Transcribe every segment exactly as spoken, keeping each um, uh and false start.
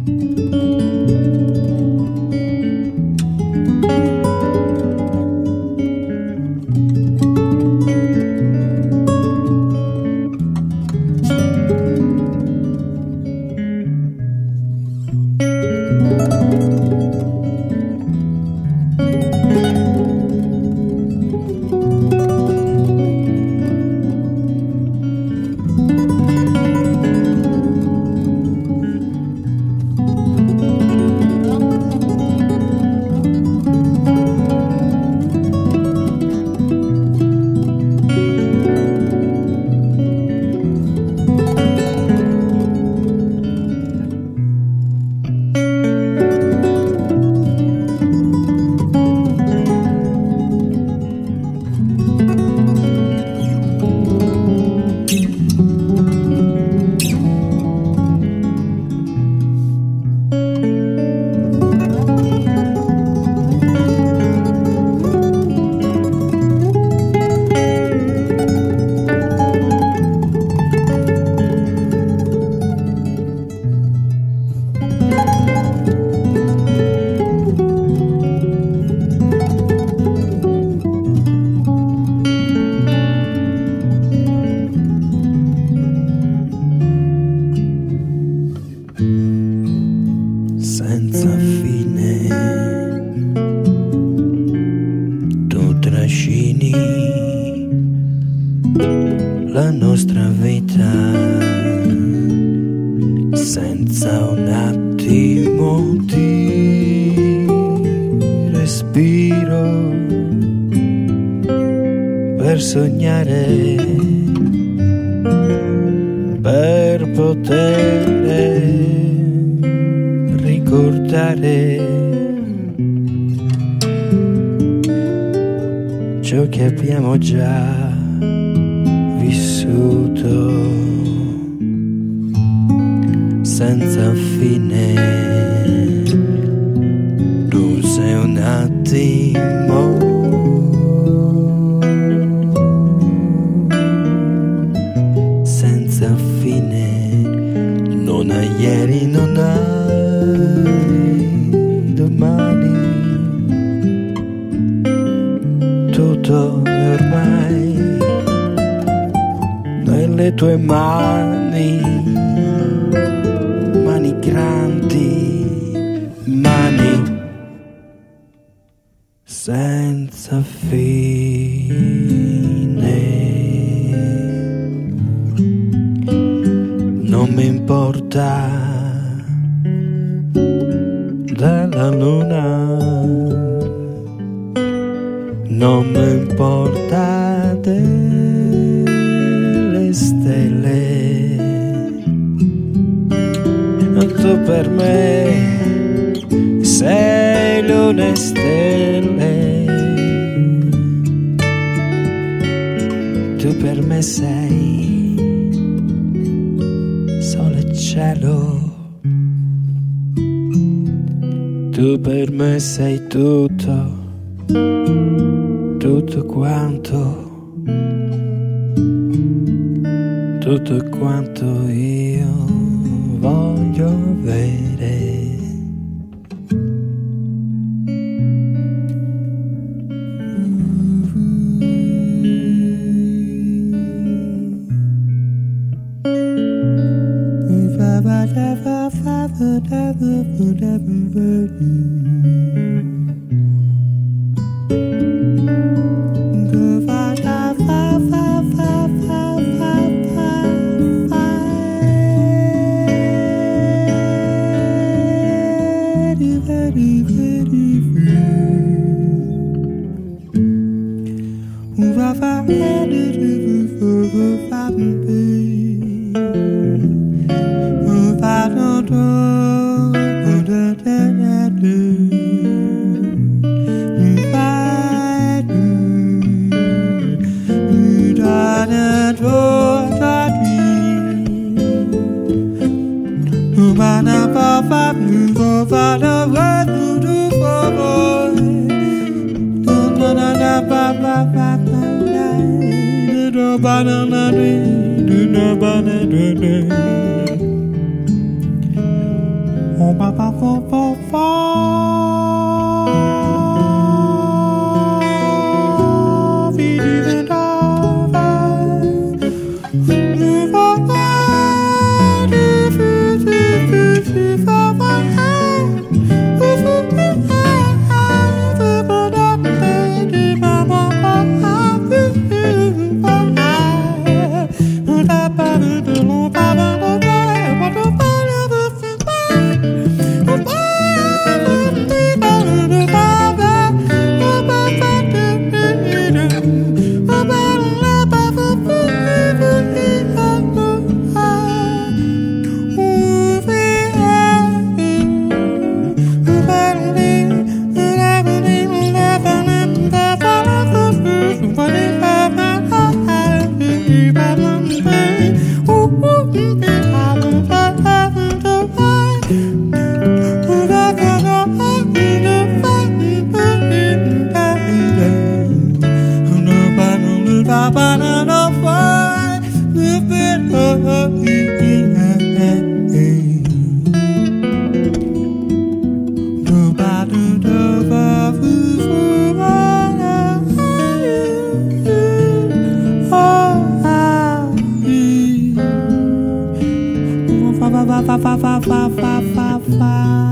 la nostra vita senza un attimo di respiro per sognare, per poter ricordare ciò che abbiamo già vissuto senza fine. Tu sei un attimo senza fine, non hai ieri, non hai domani, tutto ormai nelle tue mani, mani grandi, mani senza fine. Non mi importa della luna, non mi importa delle stelle, tu per me sei luna e stelle, tu per me sei sole e cielo, tu per me sei tutto, tutto quanto, tutto quanto io voglio avere. fa fa fa fa fa fa fa.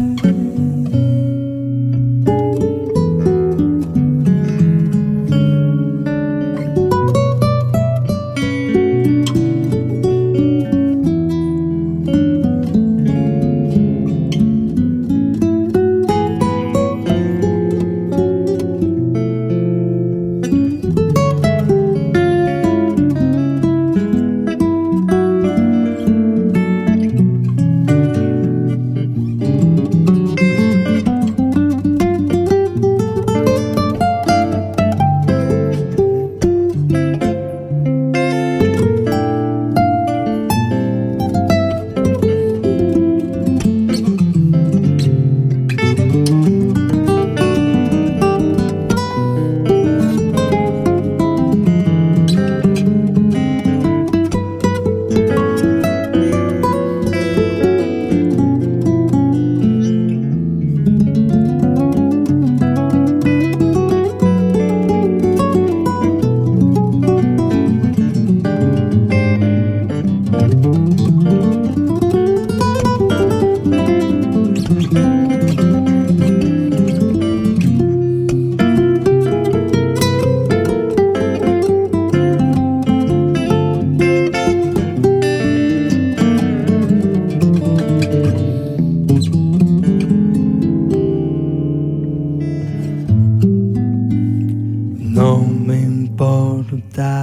Non mi importa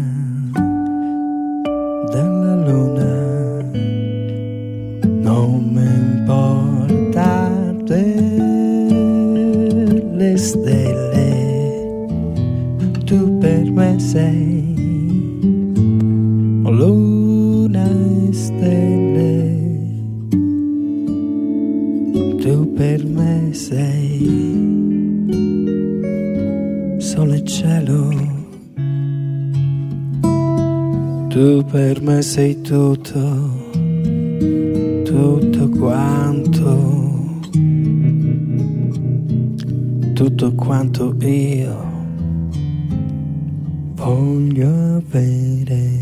della luna, non mi importa delle stelle, tu per me sei luna e stelle, tu per me sei sole e cielo, tu per me sei tutto, tutto quanto, tutto quanto io voglio avere.